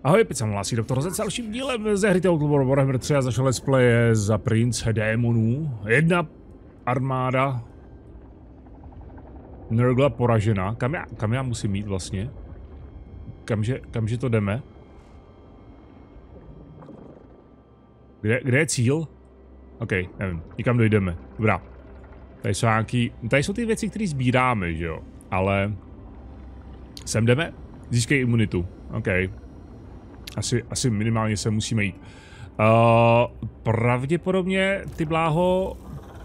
Ahoj, teď se hlásí doktor Rozec s dalším dílem ze hry Warhammer 3 a začal let's play za prince démonů. Jedna armáda Nurgla poražena. Kam já musím jít vlastně? Kamže to jdeme? Kde je cíl? OK, nevím, nikam dojdeme. Dobrá. Tady jsou ty věci, které sbíráme, že jo? Ale sem jdeme? Získej imunitu. OK. Asi minimálně se musíme jít. Pravděpodobně, ty bláho,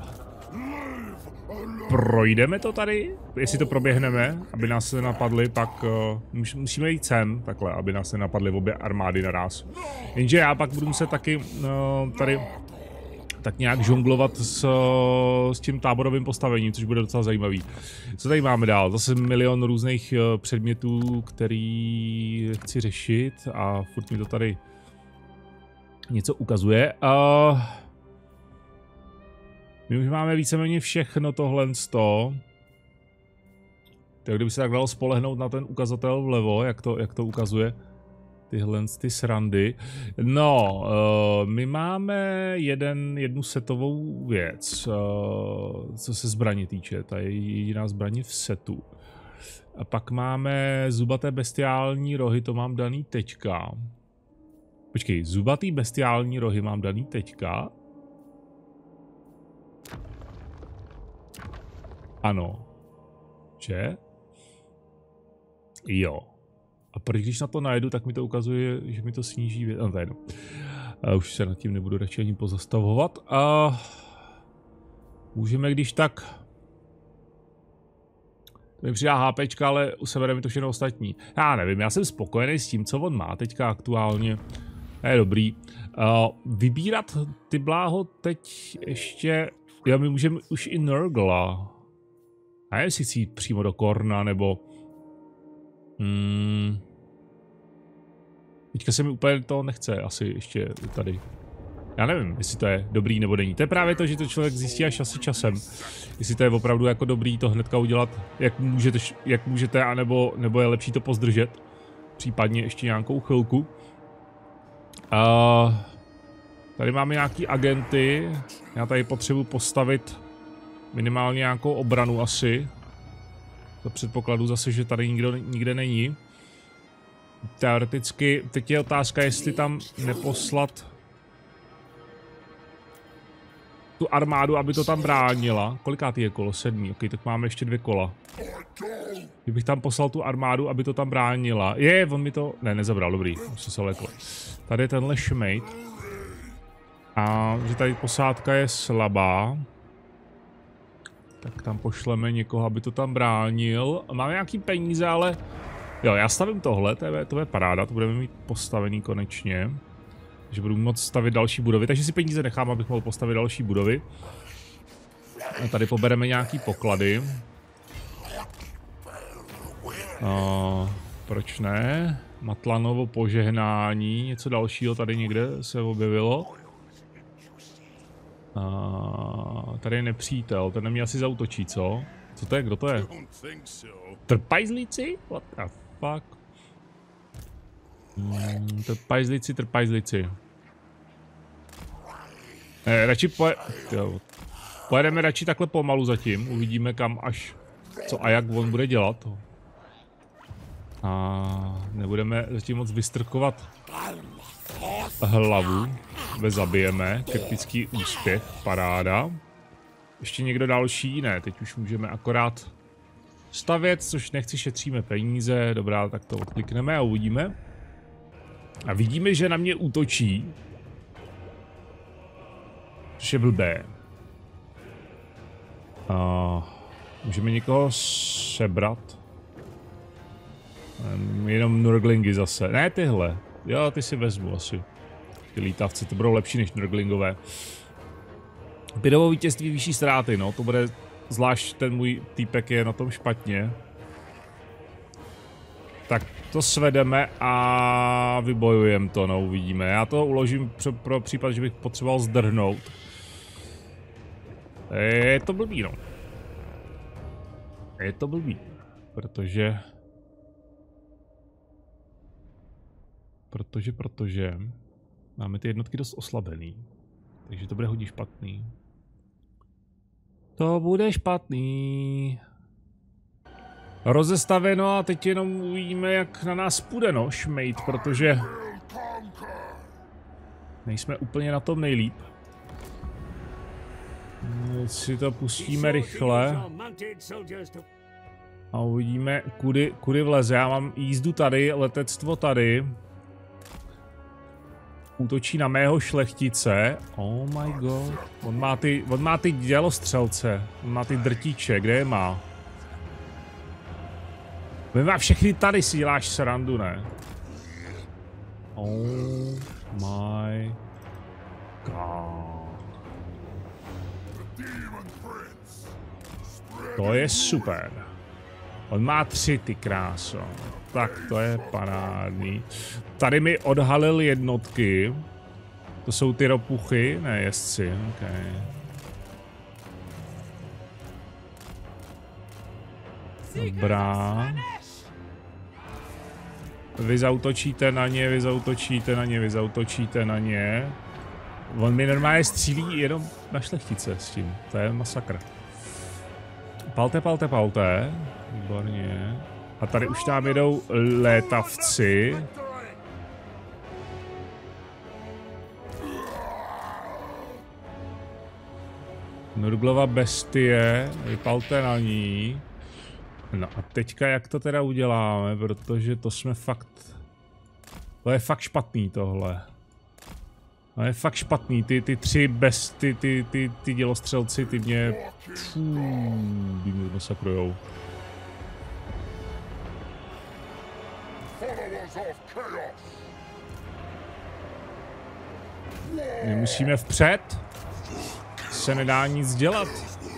projdeme to tady? Jestli to proběhneme, aby nás se napadly, pak musíme jít sem, takhle, aby nás se napadly obě armády naraz. Jenže já pak budu muset taky tady tak nějak žonglovat s tím táborovým postavením, což bude docela zajímavý. Co tady máme dál? Zase milion různých předmětů, který chci řešit a furt mi to tady něco ukazuje. My už máme víceméně všechno tohle z toho. Tak kdyby se tak dalo spolehnout na ten ukazatel vlevo, jak to ukazuje. Tyhle ty srandy. No, my máme jednu setovou věc, co se zbraně týče. Ta je jediná zbraně v setu. A pak máme zubaté bestiální rohy, to mám daný teďka. Počkej, zubatý bestiální rohy mám daný teďka. Ano. Že? Jo. A proč když na to najedu, tak mi to ukazuje, že mi to sníží věc. No, to je jedno. Už se nad tím nebudu radši ani pozastavovat. A můžeme když tak. To mi přidá HPčka, ale sebere mi to všechno ostatní. Já nevím, já jsem spokojený s tím, co on má teďka aktuálně. To je dobrý. Vybírat ty bláho teď ještě. Jo, my můžeme už i Nurgla. A jestli chci jít přímo do Korna, nebo teďka se mi úplně to nechce asi ještě tady. Já nevím, jestli to je dobrý nebo není. To je právě to, že to člověk zjistí až asi časem. Jestli to je opravdu jako dobrý to hnedka udělat, jak můžete, nebo je lepší to pozdržet. Případně ještě nějakou chvilku. Tady máme nějaký agenty. Já tady potřebuji postavit minimálně nějakou obranu asi. To předpokladu zase, že tady nikde není. Teoreticky, teď je otázka, jestli tam neposlat tu armádu, aby to tam bránila. Kolikátý je kolo? 7. Ok, tak máme ještě 2 kola. Kdybych tam poslal tu armádu, aby to tam bránila. On mi to. Ne, nezabral, dobrý. Už se lekl. Tady je tenhle šmejt. A že tady posádka je slabá. Tak tam pošleme někoho, aby to tam bránil. Máme nějaký peníze, ale. Jo, já stavím tohle, to je paráda, to budeme mít postavený konečně. Takže budu moct stavit další budovy, takže si peníze nechám, abych mohl postavit další budovy. A tady pobereme nějaký poklady. Proč ne? Matlanovo požehnání, něco dalšího tady někde se objevilo. Tady je nepřítel, ten na mě asi zaútočí, co? Co to je, kdo to je? Trpajzlíci? What the fuck? Trpajzlíci. Radši pojedeme radši takhle pomalu zatím, uvidíme kam až, co a jak on bude dělat. A nebudeme zatím moc vystrkovat hlavu, zabijeme, kritický úspěch, paráda. Ještě někdo další? Ne, teď už můžeme akorát stavět, což nechci, šetříme peníze, dobrá, tak to odklikneme a uvidíme. A vidíme, že na mě útočí. Což je blbé. Můžeme někoho sebrat. Jenom Nurglingy zase. Ne, tyhle. Jo, ty si vezmu asi. Ty lítavci, to budou lepší než Nurglingové. Bidovo vítězství, vyšší ztráty, no, to bude, zvlášť ten můj týpek je na tom špatně. Tak to svedeme a vybojujeme to, no, uvidíme. Já to uložím pro případ, že bych potřeboval zdrhnout. Je to blbý, no. Je to blbý, protože Protože máme ty jednotky dost oslabený. Takže to bude hodně špatný. To bude špatný. Rozestaveno a teď jenom uvidíme, jak na nás půjde, no, šmejt, protože nejsme úplně na tom nejlíp. Teď si to pustíme rychle. A uvidíme, kudy vleze. Já mám jízdu tady, letectvo tady. Útočí na mého šlechtice. Oh my god. On má ty dělostřelce. On má ty drtíče. Kde je má? On má všechny tady, si děláš srandu, ne? Oh my god. To je super. On má 3, ty kráso. Tak to je parádní. Tady mi odhalil jednotky. To jsou ty ropuchy, ne jezdci, okay. Dobrá. Vy zautočíte na ně, vy zautočíte na ně, vy zautočíte na ně. On mi normálně střílí jenom na šlechtice s tím. To je masakr. Palte, palte, palte. Výborně. A tady už tam jedou létavci. Nurglova bestie. Vypalte na ní. No a teďka jak to teda uděláme, protože to jsme fakt... To je fakt špatný tohle. To je fakt špatný, ty 3 besty, ty dělostřelci, ty mě... Ty mě masakrujou. My musíme vpřed. Se nedá nic dělat.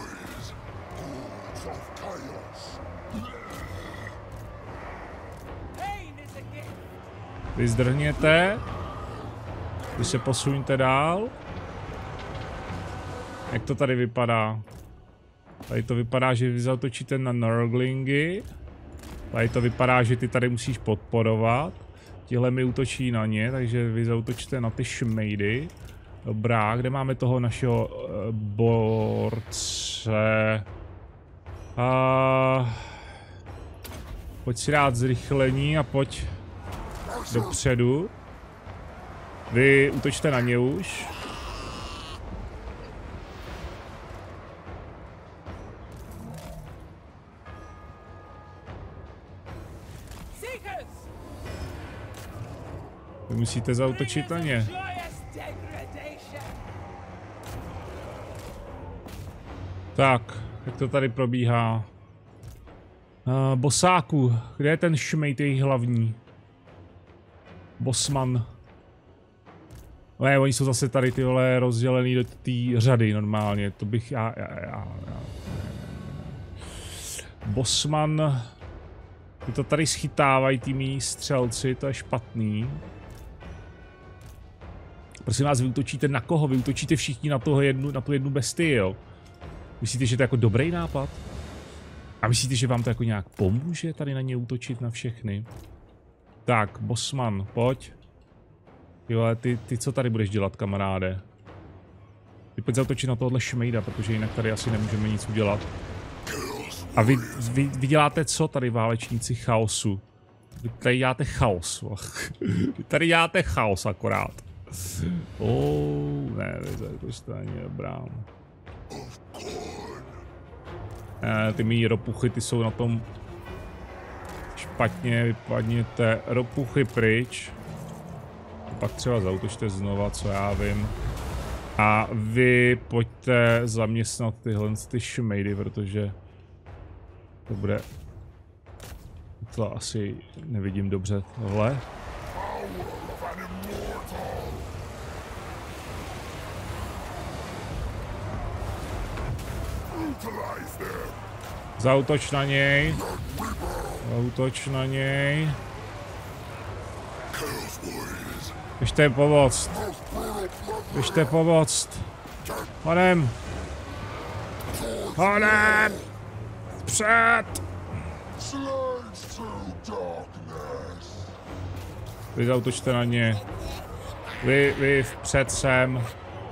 Vy zdrhněte. Vy se posuňte dál. Jak to tady vypadá? Tady to vypadá, že vy zautočíte na Nurglingy. Tady to vypadá, že ty tady musíš podporovat. Tihle mi útočí na ně, takže vy zautočíte na ty šmejdy. Dobrá, kde máme toho našeho borce? Pojď si dát zrychlení a pojď dopředu. Vy útočte na ně už. Vy musíte zaútočit na ně. Tak, jak to tady probíhá? Bosáku, kde je ten šmejt jejich hlavní? Bosman. Ne, oni jsou zase tady ty vole rozdělený do té řady normálně, to bych já. Bosman. Ty to tady schytávají ty mý střelci, to je špatný. Prosím vás, vy útočíte na koho? Vy útočíte všichni na tu jednu bestii, jo? Myslíte, že to je jako dobrý nápad? A myslíte, že vám to jako nějak pomůže tady na ně útočit na všechny? Tak, Bosman, pojď. Jo, ty co tady budeš dělat, kamaráde? Ty pojď zautočit na tohle šmejda, protože jinak tady asi nemůžeme nic udělat. A vy děláte co tady, válečníci chaosu? Vy tady děláte chaos. Vy tady děláte chaos akorát. Ne, to stání dobrá. Ty mý ropuchy, ty jsou na tom špatně, vypadněte ropuchy pryč. Pak třeba zautočte znova, co já vím. A vy pojďte zaměstnat tyhle ty šmejdy, protože to bude... To asi nevidím dobře tohle. Zautoč na něj. Zautoč na něj. Běžte pomoct. Běžte pomoct. Honem. Honem. Před. Vy zautočte na ně. Vy vpřed sem.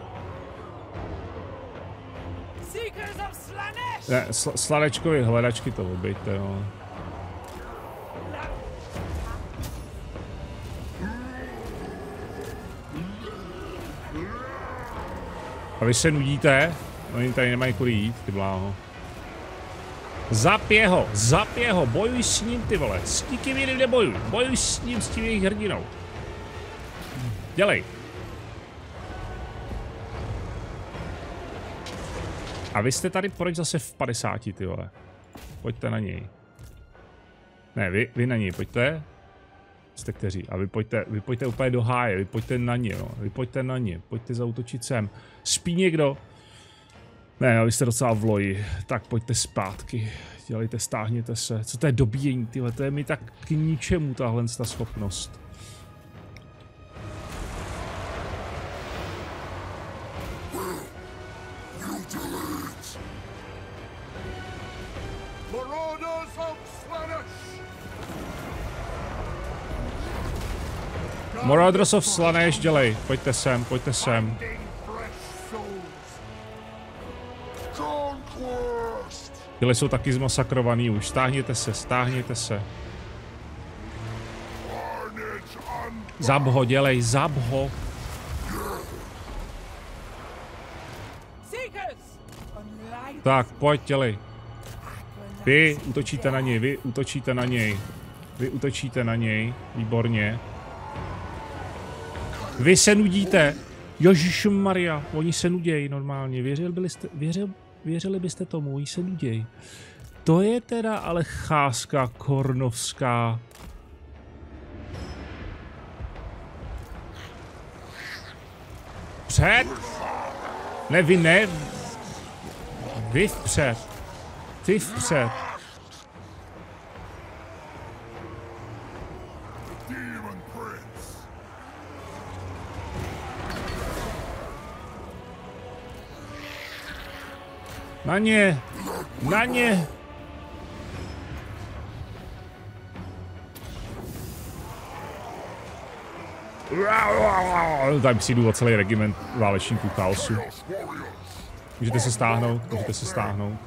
Ne, Slanečkovi hledačky to obejte, jo. A vy se nudíte? Oni tady nemají kudy jít, ty bláho. Zap jeho, bojuj s ním, ty vole. S nikým jiným nebojuj, bojuj s ním, s tím jejich hrdinou. Dělej. A vy jste tady proč zase v 50, ty vole. Pojďte na něj. Ne, vy na něj, pojďte. Jste kteří. A vy pojďte úplně do háje, vy pojďte na ně, jo. Vy pojďte na ně, pojďte zautočit sem. Spí někdo? Ne, vy jste docela v loji. Tak pojďte zpátky. Dělejte, stáhněte se. Co to je dobíjení, tyhle, to je mi tak k ničemu tahle ta schopnost. Marauders of Slaanesh, dělej, pojďte sem, pojďte sem. Tyhle jsou taky zmasakrovaný už, stáhněte se, stáhněte se. Zab ho, dělej, zab ho. Tak, pojď, dělej. Vy útočíte na něj, vy útočíte na něj. Vy útočíte na něj, výborně. Vy se nudíte. Ježišmarja, oni se nudějí normálně. Věřili byste tomu, oni se nudějí. To je teda ale cházka kornovská. Před? Ne, vy ne. Vy vpřed. Ty vpřed. Na ně! Na ně! Tady přijdu o celý regiment válečníků chaosu. Můžete se stáhnout, můžete se stáhnout.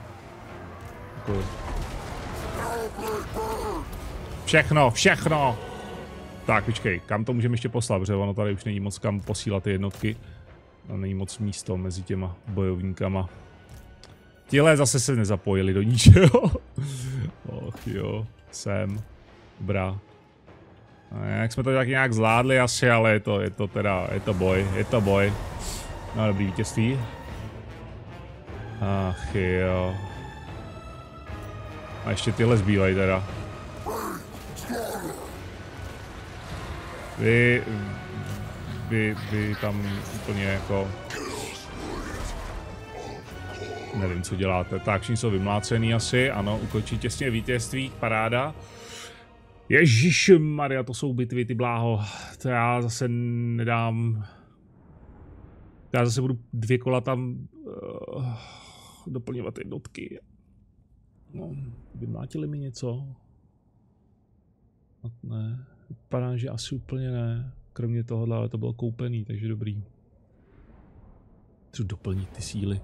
Všechno, všechno! Tak, počkej, kam to můžeme ještě poslat, protože ono tady už není moc kam posílat ty jednotky. A není moc místo mezi těma bojovníkama. Tihle zase se nezapojili do ničeho. Och jo, sem. Dobrá. A jak jsme to tak nějak zvládli asi, ale je to boj. No dobrý vítězství. Ach jo. A ještě tyhle zbývají teda. Vy tam úplně jako... Nevím, co děláte. Tak, všichni jsou vymlácený asi. Ano, ukončí těsně vítězství. Paráda. Ježišmarja, to jsou bitvy, ty bláho. To já zase nedám... Já zase budu 2 kola tam doplňovat jednotky. No, vymlátili mi něco? Ne, vypadá, že asi úplně ne. Kromě tohohle, ale to bylo koupený, takže dobrý. Chci doplnit ty síly.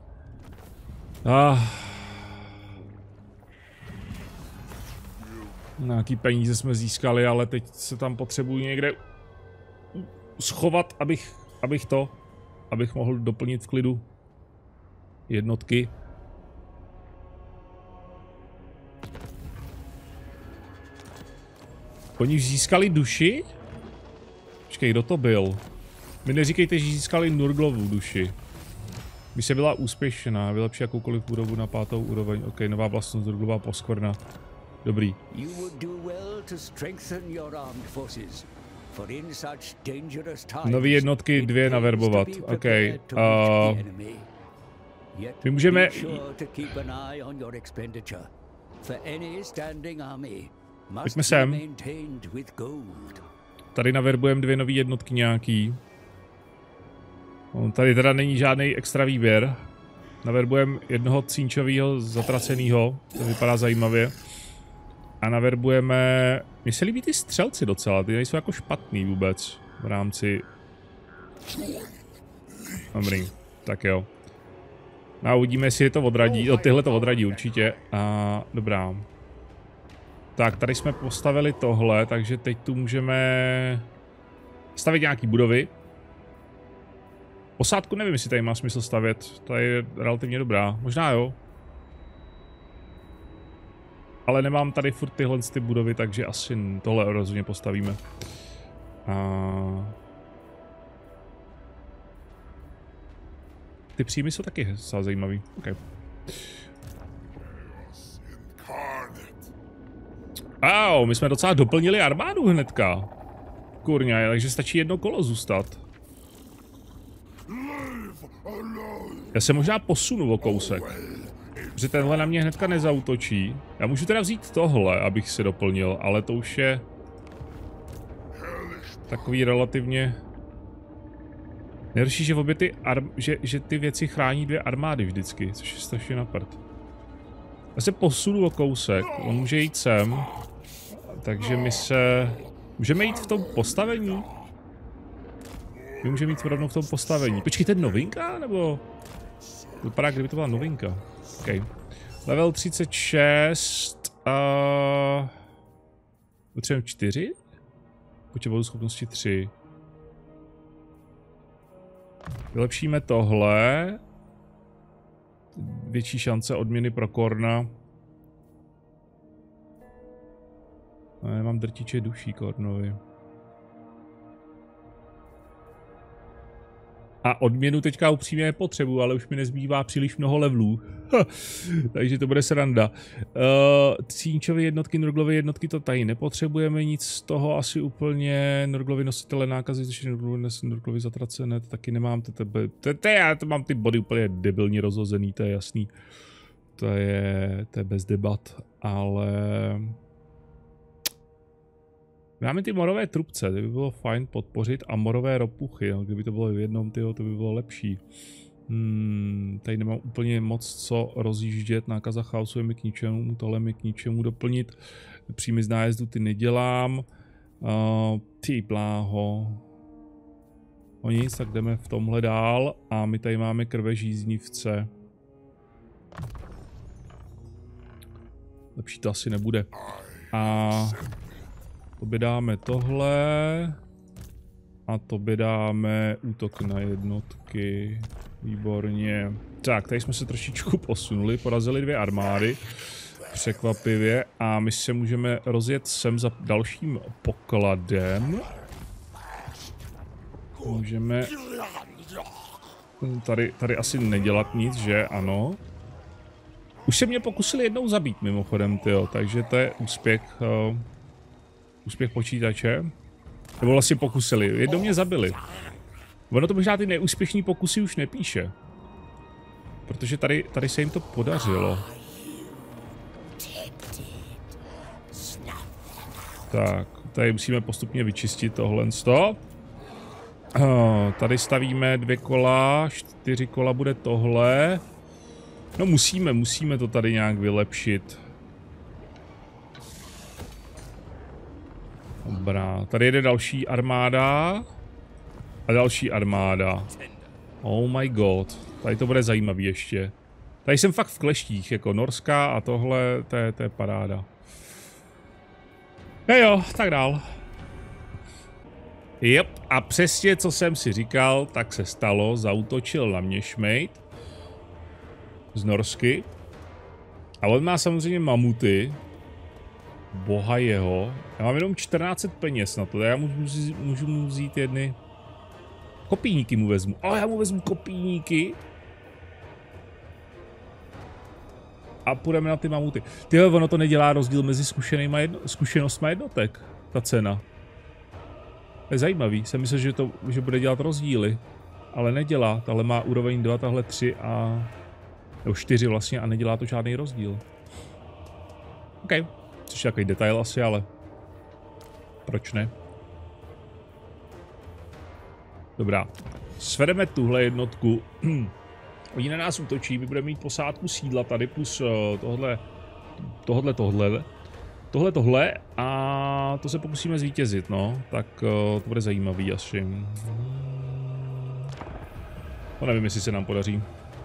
Nějaký peníze jsme získali, ale teď se tam potřebuji někde schovat, abych mohl doplnit v klidu jednotky. Oni už získali duši? Počkej, kdo to byl? Mi neříkejte, že získali Nurglovu duši. By se byla úspěšná, vylepší jakoukoliv úrovu na 5. úroveň. OK, nová vlastnost, Nurglová poskvrna. Dobrý. Nový jednotky 2 naverbovat. OK. My můžeme... Pojďme sem. Tady naverbujeme 2 nové jednotky nějaký. Tady teda není žádný extra výběr. Naverbujeme jednoho cínčového zatraceného. To vypadá zajímavě. A naverbujeme... Mně se líbí ty střelci docela, ty nejsou jako špatný vůbec v rámci... Dobrý, tak jo. A uvidíme, jestli je to odradí, tyhle to odradí určitě. A dobrá. Tak, tady jsme postavili tohle, takže teď tu můžeme stavit nějaký budovy. Posádku nevím, jestli tady má smysl stavět, ta je relativně dobrá, možná jo. Ale nemám tady furt tyhle ty budovy, takže asi tohle rozhodně postavíme. Ty příjmy jsou taky docela zajímavý. Okay. My jsme docela doplnili armádu hnedka. Kurňa, takže stačí jedno kolo zůstat. Já se možná posunu o kousek. Protože tenhle na mě hnedka nezautočí. Já můžu teda vzít tohle, abych si doplnil, ale to už je... takový relativně... Nejhorší, že v obě ty že ty věci chrání dvě armády vždycky, což je strašně na prd. Já se posunu o kousek, on může jít sem. Takže my se... Můžeme jít v tom postavení? My můžeme jít rovnou v tom postavení. Počkej, to je novinka, nebo... Vypadá, kdyby to byla novinka. OK. Level 36... Potřebujeme 4? Potřebuji schopnosti 3. Vylepšíme tohle. Větší šance odměny pro Korna. Já mám drtiče duší Kornovi. A odměnu teďka upřímně nepotřebuji, ale už mi nezbývá příliš mnoho levelů. Takže to bude sranda. Cínčové jednotky, Nurglovy jednotky to tady nepotřebujeme, nic z toho asi úplně. Nurglovy nositele nákazy, což Nurglovy zatracené, to taky nemám. Já to mám ty body úplně debilně rozhozený, to je jasný. To je bez debat, ale... Máme ty morové trubce, ty by bylo fajn podpořit, a morové ropuchy, no, kdyby to bylo v jednom, tyjo, to by bylo lepší. Tady nemám úplně moc co rozjíždět, nákaza chaosu je mi k ničemu, tohle mi k ničemu doplnit. Příjmy z nájezdu ty nedělám. Ty bláho. O nic, tak jdeme v tomhle dál a my tady máme krvežíznivce. Lepší to asi nebude. A... Tobě dáme tohle. A tobě dáme útok na jednotky. Výborně. Tak, tady jsme se trošičku posunuli, porazili dvě armády. Překvapivě. A my se můžeme rozjet sem za dalším pokladem. Můžeme... Tady asi nedělat nic, že? Ano. Už se mě pokusili jednou zabít mimochodem, tyjo, takže to je úspěch... Úspěch počítače. Nebo vlastně pokusili. Jednou mě zabili. Ono to možná ty neúspěšný pokusy už nepíše. Protože tady se jim to podařilo. Tak, tady musíme postupně vyčistit tohle. Tady stavíme 2 kola, 4 kola bude tohle. No musíme to tady nějak vylepšit. Dobrá, tady jede další armáda. A další armáda. Oh my god, tady to bude zajímavý ještě. Tady jsem fakt v kleštích, jako norská a tohle, to je paráda. Jo, tak dál. Jep, a přesně co jsem si říkal, tak se stalo, zaútočil na mě šmejt. Z Norsky. A on má samozřejmě mamuty. Boha jeho. Já mám jenom 1400 peněz na to, já můžu mu vzít jedny. Kopíníky mu vezmu. Já mu vezmu kopíníky. A půjdeme na ty mamuty. Tyhle, ono to nedělá rozdíl mezi zkušenostmi jednotek. Ta cena. To je zajímavý. Jsem myslel, že bude dělat rozdíly. Ale nedělá. Tahle má úroveň 2, tahle 3 a... Nebo 4 vlastně a nedělá to žádný rozdíl. OK. Což je takový detail asi, ale... Proč ne? Dobrá. Svedeme tuhle jednotku. Oni na nás útočí, my budeme mít posádku sídla tady plus tohle. tohle a to se pokusíme zvítězit, no. Tak to bude zajímavý asi. To nevím, jestli se nám podaří.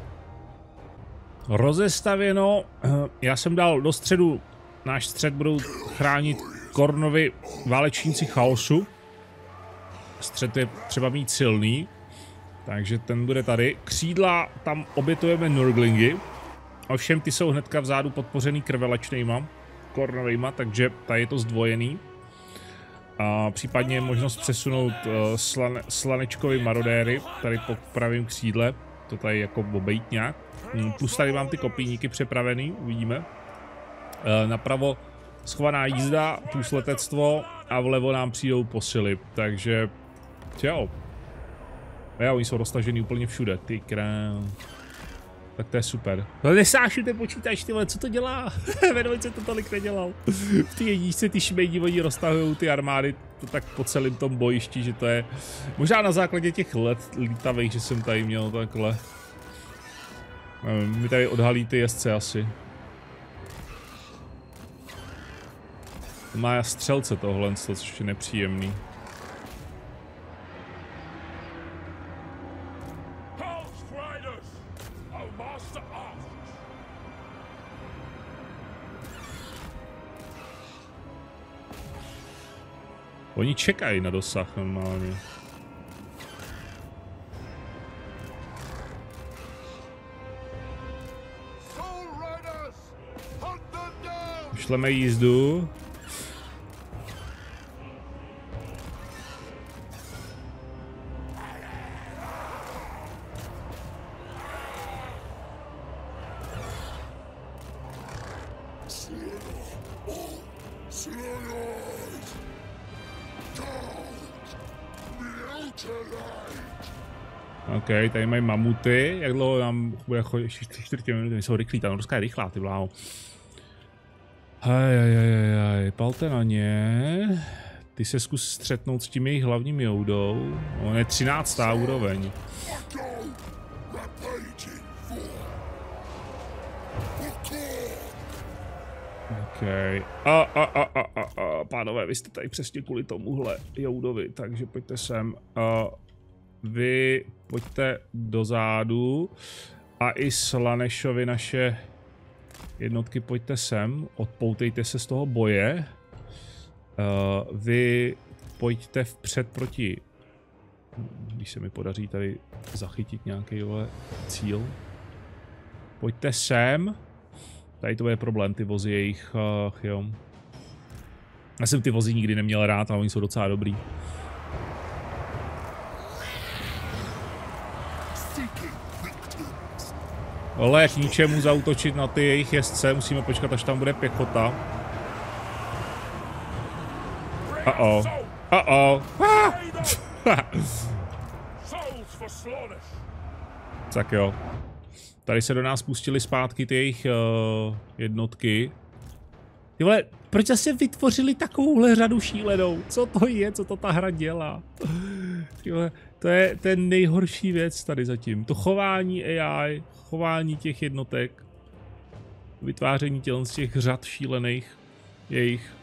Rozestavěno, já jsem dal do středu, náš střed budou chránit Khornovi válečníci chaosu. Střed je třeba mít silný, takže ten bude tady. Křídla, tam obětujeme Nurglingy, ovšem ty jsou hnedka vzadu podpořený krvelačnejma, Khornovejma, takže tady je to zdvojený. A případně je možnost přesunout slanečkovi marodéry, tady po pravém křídle, to tady jako obejít nějak. Plus tady mám ty kopíníky přepravený, uvidíme. Napravo schovaná jízda, plus letectvo a vlevo nám přijdou posily, takže jo. Jo, oni jsou roztažený úplně všude, ty král. Tak to je super. No nesášu ten počítač, ty vole, co to dělá? Venomit se to tolik nedělal. V té jedničce ty šmejdi, oni roztahují ty armády to tak po celém tom bojišti, že to je možná na základě těch let lítavých, že jsem tady měl takhle. Nevím, mi tady odhalí ty jezdce asi. Má střelce tohle, což je nepříjemný. Oni čekají na dosah normálně. Šleme jízdu. OK, tady mají mamuty, jak dlouho nám bude chodit, 4 minuty, jsou rychlí, ta norská je rychlá, ty bláho. Hej, palte na ně. Ty se zkus střetnout s tím jejich hlavním joudou. On je 13. úroveň. OK. Pánové, vy jste tady přesně kvůli tomuhle joudovi, takže pojďte sem. Vy pojďte dozadu a i Slanešovi naše jednotky pojďte sem, odpoutejte se z toho boje. Vy pojďte vpřed proti, když se mi podaří tady zachytit nějaký cíl. Pojďte sem. Tady to bude problém, ty vozy jejich, jo. Já jsem ty vozy nikdy neměl rád, ale oni jsou docela dobrý. Ale k ničemu zaútočit na ty jejich jezdce, musíme počkat, až tam bude pěchota. Tak jo. Tady se do nás pustili zpátky ty jejich jednotky. Ty vole, proč zase vytvořili takovouhle řadu šílenou? Co to je, co to ta hra dělá? Ty vole, to je nejhorší věc tady zatím. To chování AI, chování těch jednotek, vytváření z těch řad šílených jejich.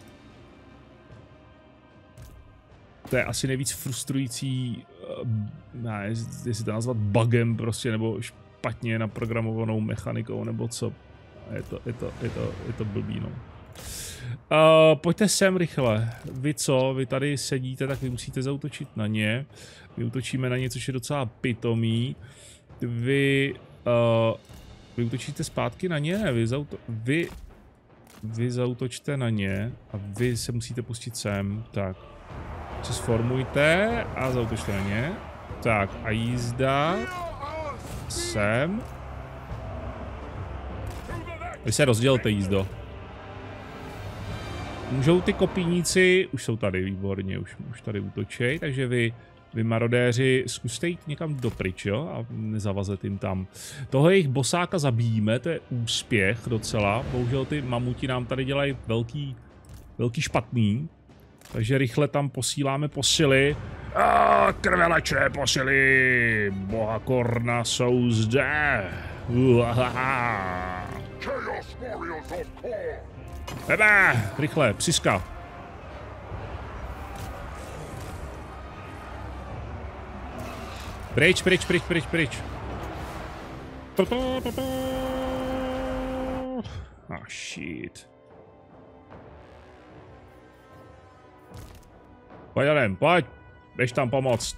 To je asi nejvíc frustrující, ne, jestli to nazvat bugem prostě, nebo špatně naprogramovanou mechanikou, nebo co. Je to blbý, no. Pojďte sem rychle. Vy co? Vy tady sedíte, tak vy musíte zaútočit na ně. My útočíme na ně, což je docela pitomý. Vy útočíte zpátky na ně? Ne, vy zaútočte na ně a vy se musíte pustit sem. Tak. Se sformujte a zaútočte na ně. Tak a jízda. Sem. Vy se rozdělte, jízdo. Můžou ty kopíníci, už jsou tady, výborně, už tady útočej, takže vy marodéři zkuste jít někam dopryč, jo, a nezavazet jim tam. Toho jejich bosáka zabijíme, to je úspěch docela, bohužel ty mamuti nám tady dělají velký špatný, takže rychle tam posíláme posily. Krvelačné posily, boha Khorna jsou zde. Rychle, psiska. Pryč. Shit. Pojď, Adam, pojď. Běž tam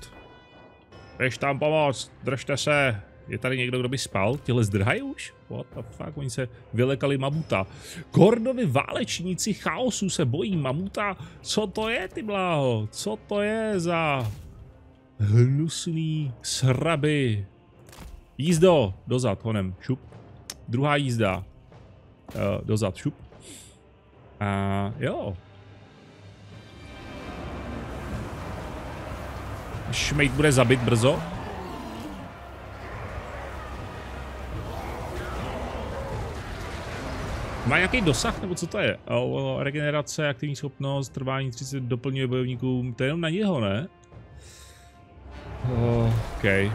pomoct. Držte se. Je tady někdo, kdo by spal? Těhle zdrhají už? What the fuck? Oni se vylekali mamuta. Gordovi válečníci chaosu se bojí mamuta. Co to je, ty bláho? Co to je za hnusný sraby? Jízdo. Dozad, honem. Šup. Druhá jízda. Dozad, šup. Jo. Šmejt bude zabit brzo. Má nějaký dosah, nebo co to je? Regenerace, aktivní schopnost, trvání 30 doplňuje bojovníkům. To je jenom na něho, ne? OK.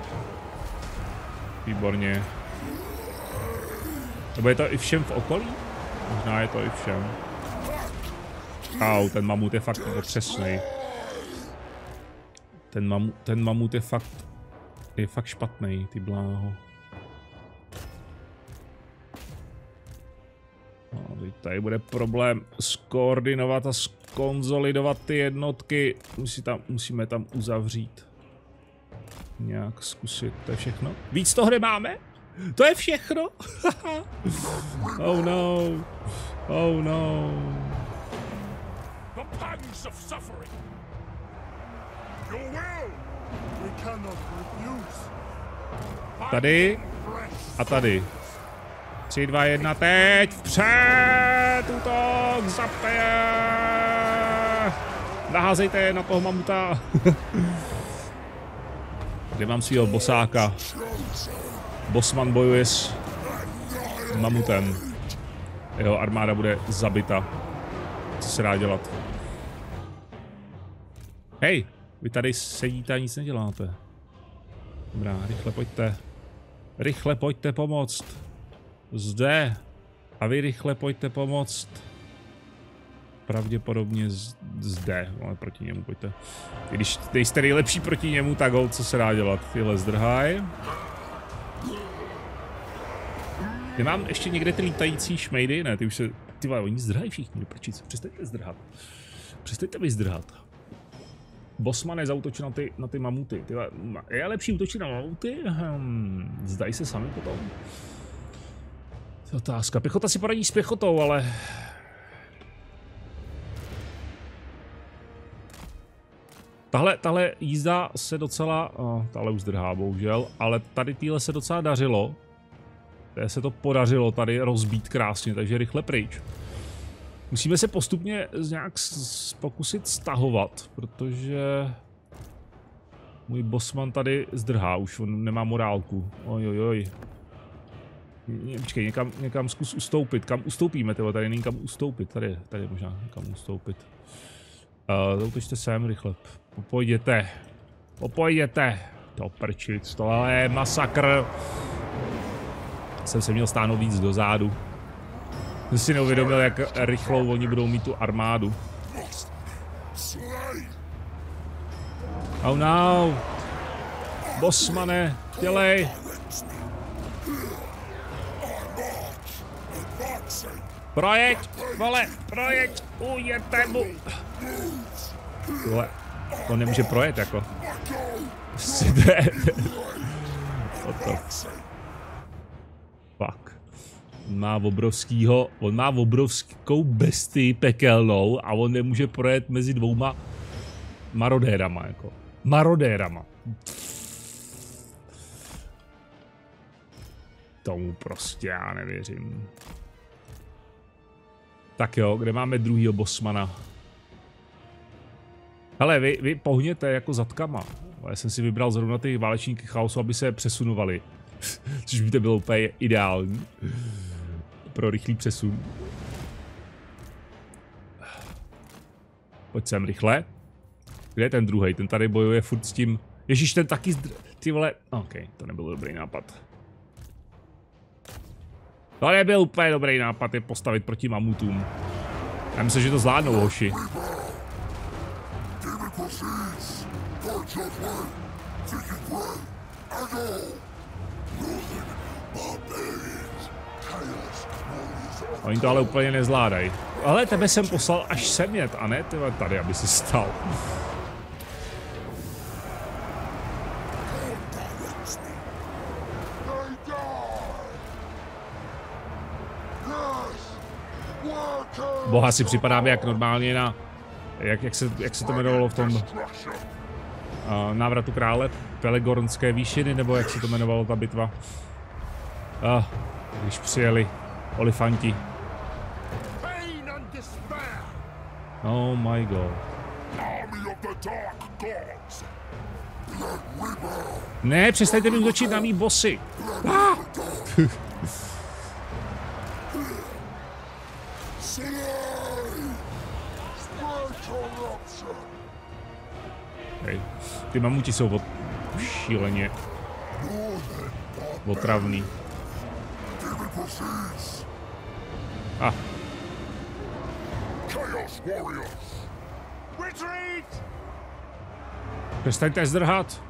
Výborně. Nebo je to i všem v okolí? Možná je to i všem. Au, ten mamut je fakt otřesný. Ten mamut je fakt špatný, ty bláho. No, tady bude problém skoordinovat a skonzolidovat ty jednotky. Musíme tam uzavřít. Nějak zkusit, to je všechno. Víc toho nemáme? To je všechno? Oh no. Oh no. Tady a tady. 3, 2, 1, teď! Vpřed! Útok! Zapeje! Naházejte na toho mamuta! Kde mám svýho bosáka? Bossman bojuje s mamutem. Jeho armáda bude zabita. Co se dá dělat? Hej! Vy tady sedíte a nic neděláte. Dobrá, rychle pojďte. Rychle pojďte pomoct. Zde. A vy rychle pojďte pomoct. Pravděpodobně zde. Ale proti němu pojďte. Když jste nejlepší proti němu, tak ho, co se dá dělat? Tyhle zdrhaj. Já mám ještě někde ty lítající šmejdy? Ne, ty už se... Ty vole, oni zdrhají všichni. Proč? Přestaňte zdrhat. Přestaňte mi zdrhat. Bossman nezautočil na ty mamuty. Tyhle, je lepší útočit na mamuty? Zdají se sami potom. Otázka. Pěchota si poradí s pěchotou, ale... Tahle jízda se docela... tahle už zdrhá, bohužel. Ale tady týhle se docela dařilo. Tady se to podařilo tady rozbít krásně, takže rychle pryč. Musíme se postupně nějak pokusit stahovat, protože... Můj bossman tady zdrhá, už on nemá morálku. Ojojoj. Počkej, někam zkus ustoupit. Kam ustoupíme, tyhle? Tady není kam ustoupit. Tady možná někam ustoupit. Zautočte sem rychle. Popojděte. To prčic, tohle je masakr. Jsem se měl stáhnout víc do zádu. Jsem si neuvědomil, jak rychlou oni budou mít tu armádu. Oh no. Bossmane, dělej. Projeď, vole, projeď, ujete mu. Tohle, to nemůže projet jako. Fuck. On má obrovskou bestii pekelnou a on nemůže projet mezi dvouma marodérama jako. Marodérama. Tomu prostě já nevěřím. Tak jo, kde máme druhýho bossmana? Hele, vy pohněte jako zadkama. Já jsem si vybral zrovna ty válečníky chaosu, aby se přesunovali. Což by to bylo úplně ideální. Pro rychlý přesun. Pojď sem rychle. Kde je ten druhej? Ten tady bojuje furt s tím... Ježíš, ten taky ty vole... OK, to nebyl dobrý nápad. To nebyl úplně dobrý nápad je postavit proti mamutům. Já myslím, že to zvládnou, hoši. Oni to ale úplně nezvládají. Ale tebe jsem poslal až sem jet, a ne tyhle tady, aby si stal. Boha si připadáme jak normálně na... Jak se to jmenovalo v tom... Návratu krále Pelegornské výšiny, nebo jak se to jmenovalo ta bitva. Když přijeli olifanti. Oh my god. Ne, přestaňte mi útočit na mý bossy. Hej, ty mamuti jsou šíleně otravný. Přestaňte zdrhat.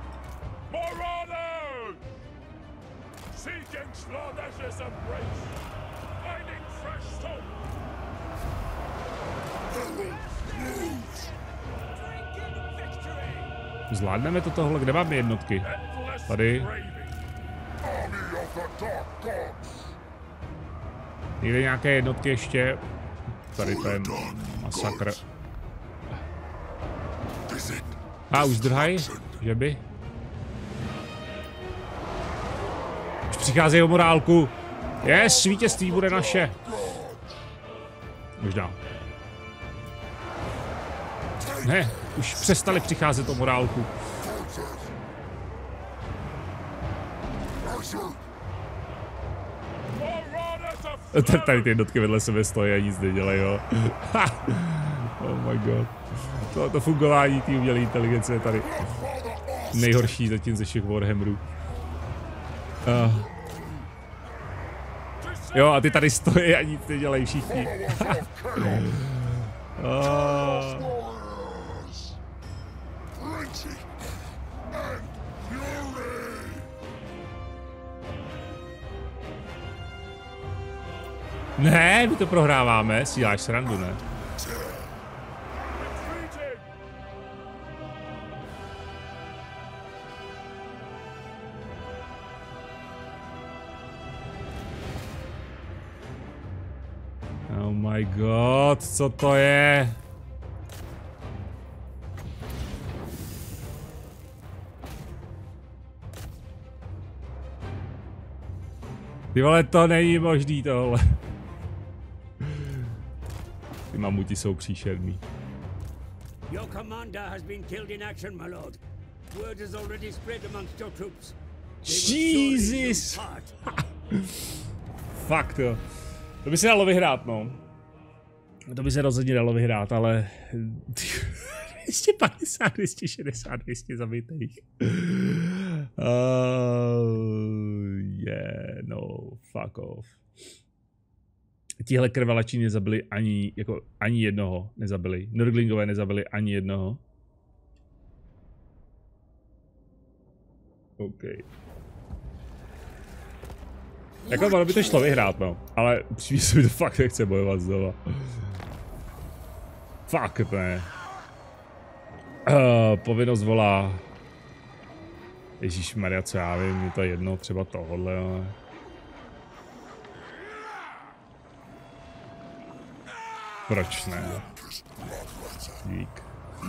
Zvládneme to tohle, kde máme jednotky? Tady. Někde nějaké jednotky ještě. Tady to je masakr. Už zdrhají? Že by? Už přicházejí o morálku. Vítězství bude naše. Možná. Ne, už přestali přicházet o morálku. Tady ty jednotky vedle sebe stojí a nic nedělají, jo. Oh my god. To fungování té umělé inteligence je tady nejhorší zatím ze všech Warhammerů. Jo, a ty tady stojí a nic nedělají všichni. Ne, my to prohráváme, si děláš srandu, ne? Oh my god, co to je? Ty vole, to není možný tohle. Ty mamuti jsou příšerný. Your commander has been killed in action, my lord. Word has already spread amongst your troops. Jesus! Fakt jo. To by se dalo vyhrát, no. To by se rozhodně dalo vyhrát, ale... 250, 260, 200 zabitých. No, fuck off. Tihle krvalači nezabili ani jednoho nezabili. Nurglingové nezabili ani jednoho. OK. Jako ono by to šlo vyhrát, no. Ale přímě se mi to fakt nechce bojovat znova. Fakt ne. Povinnost volá. Ježíšmarja, co já vím, je to jedno, třeba tohle, ale... Proč ne? Dík.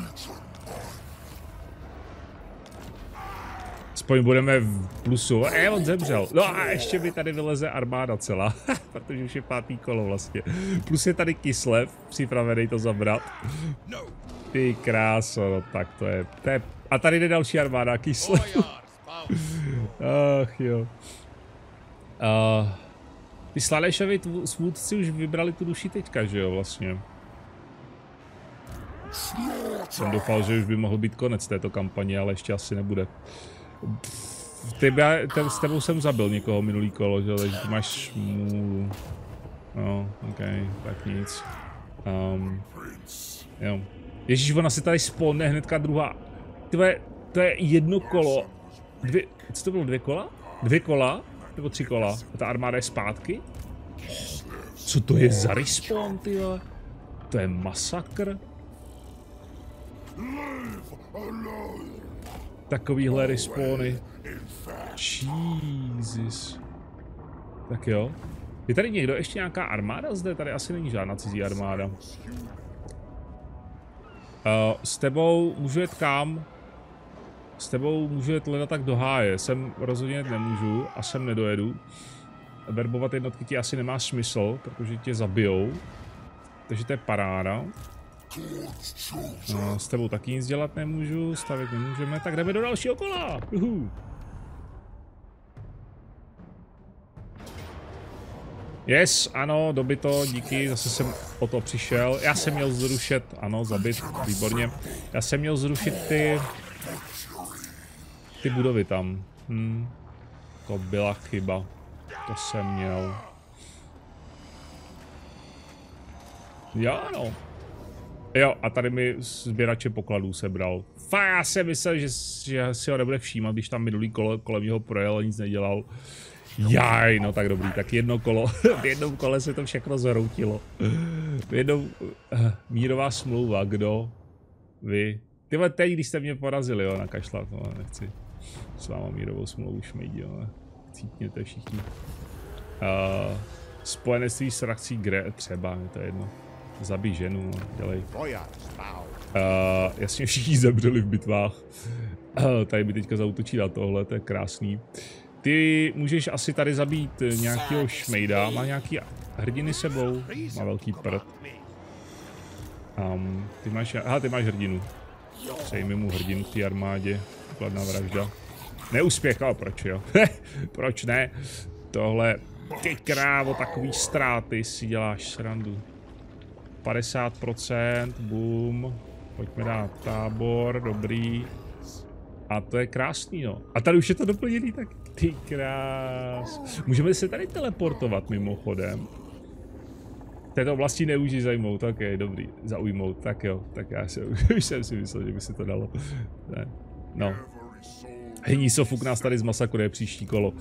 Aspoň budeme v plusu. On zemřel. No a ještě mi tady vyleze armáda celá. Protože už je 5. kolo vlastně. Plus je tady Kislev, připravený to zabrat. Ty kráso, no tak to je... A tady jde další armáda, Kislev. Ach jo. Ty Slanešovi svůdci už vybrali tu duši teďka, že jo, vlastně. Jsem doufal, že už by mohl být konec této kampaně, ale ještě asi nebude. S tebou jsem zabil někoho minulý kolo, že? Takže ty máš smůlu. No, ok, tak nic. Jo. Ježíš, ona si tady spawne hnedka druhá. Tyhle, to je jedno kolo. Co to bylo, 2 kola? 2 kola? Nebo 3 kola? A ta armáda je zpátky? Co to je za respawn, tyhle? To je masakr. Takovýhle respawny. Jesus. Tak jo. Je tady někdo, ještě nějaká armáda zde? Tady asi není žádná cizí armáda. S tebou můžu jet kam? S tebou můžu jet leda tak do háje. Sem rozhodně jet nemůžu a sem nedojedu. Verbovat jednotky ti asi nemá smysl, protože tě zabijou. Takže to je paráda. S tebou taky nic dělat nemůžu, stavět nemůžeme, tak jdeme do dalšího kola. Yes, ano, dobyto, díky, zase jsem o to přišel. Já jsem měl zrušit, ano, zabit, výborně. Já jsem měl zrušit ty budovy tam. To byla chyba, to jsem měl. Jo, no. Jo, a tady mi sběrače pokladů sebral. Já jsem myslel, že si ho nebude všímat, když tam minulý kolo kolem něho projel a nic nedělal. Jaj, no tak dobrý, tak jedno kolo, v jednom kole se to všechno zhroutilo. V jednom, mírová smlouva, kdo? Vy. Tyhle teď, když jste mě porazili, jo, nakašlat, no, nechci s váma mírovou smlouvu šmejdí, jo, cítněte všichni. Spojenectví s frakcí třeba, to je jedno. Zabij ženu, no, dělej. Jasně, všichni zemřeli v bitvách. Tady mi teďka zaútočí na tohle, to je krásný. Ty můžeš asi tady zabít nějakého šmejda, má nějaký hrdiny sebou, má velký prd. Ty máš hrdinu. Sejmi mu hrdinu v té armádě, kladná vražda. Neúspěch, ale proč jo? Proč ne? Tohle, ty krávo, takový ztráty si děláš srandu. 50%, boom. Pojďme dát tábor, dobrý. A to je krásný, no. A tady už je to doplněný, tak ty krás. Můžeme se tady teleportovat mimochodem. V této oblasti neužij zajmout, tak je dobrý. Zaujmout, tak jo. Tak já už jsem si myslel, že by se to dalo. Ne. No. Hnísofuk nás tady zmasakruje příští kolo.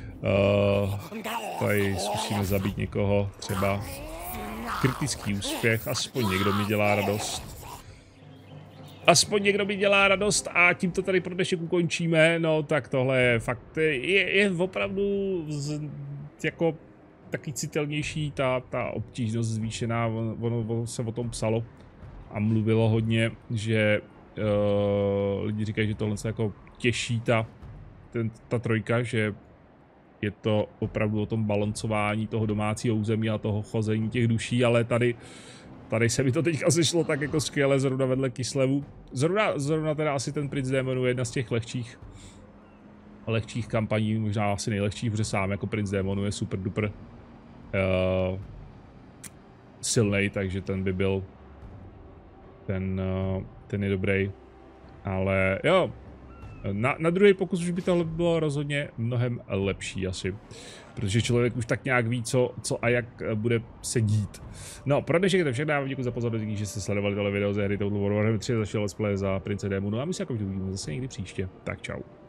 Tady zkusíme zabít někoho, třeba. Kritický úspěch, aspoň někdo mi dělá radost. Aspoň někdo mi dělá radost a tím to tady pro dnešek ukončíme. No tak tohle je fakt, je opravdu jako taky citelnější ta obtížnost zvýšená. Ono se o tom psalo a mluvilo hodně, že lidi říkají, že tohle se jako těší ta trojka, že je to opravdu o tom balancování toho domácího území a toho chození těch duší, ale tady se mi to teďka sešlo tak jako skvěle zrovna vedle Kislevu. Zrovna teda asi ten Prince Démonů je jedna z těch lehčích kampaní, možná asi nejlehčích, protože sám jako Prince Démonů je super duper silnej, takže ten by byl ten je dobrý. Ale jo, na druhý pokus už by tohle bylo rozhodně mnohem lepší asi. Protože člověk už tak nějak ví, co a jak bude se dít. No, pro dnešek je to všechno, já vám děkuji za pozornost, díky, že jste sledovali tohle video ze hry Total War Warhammer 3, zašel let's play za Prince Démonů a my se jako uvidíme zase někdy příště. Tak čau.